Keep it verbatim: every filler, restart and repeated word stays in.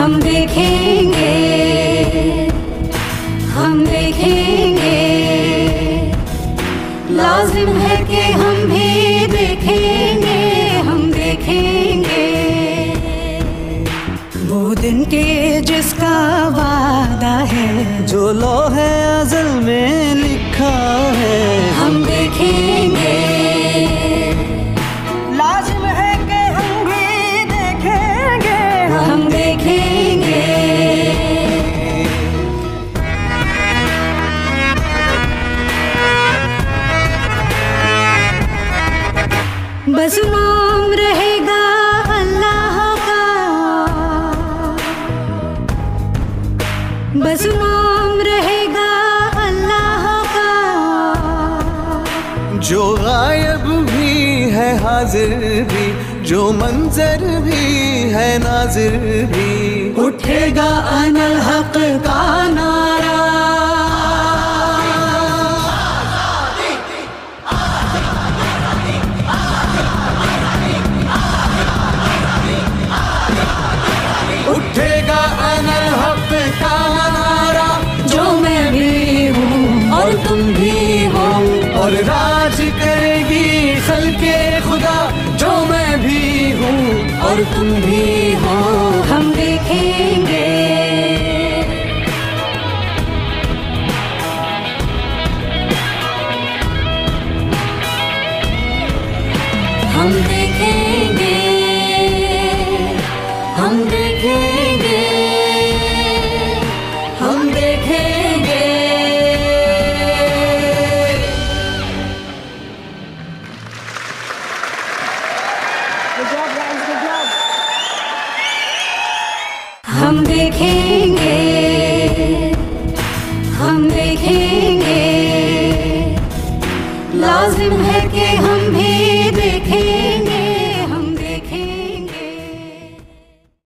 हम देखेंगे, हम देखेंगे, लाजिम है कि हम भी देखेंगे, हम देखेंगे वो दिन के जिसका वादा है, जो लौहे अज़ल में लिखा है। हम देखेंगे, लाजिम है कि हम भी देखेंगे, हम देखेंगे बस नाम रहेगा अल्लाह का, बस नाम रहेगा अल्लाह का, जो गायब भी है हाजिर भी, जो मंजर भी है नाजिर भी, उठेगा अनल हक का नारा। उठेगा अनल हक का नारा, जो मैं भी हूँ और तुम भी हो, और राज करेगी खल्के खुदा, जो मैं भी हूँ और तुम भी हो। हम देखेंगे, हम देखेंगे, हम देखेंगे, हम देखेंगे। हम देखेंगे, हम देखेंगे, लाजिम है कि हम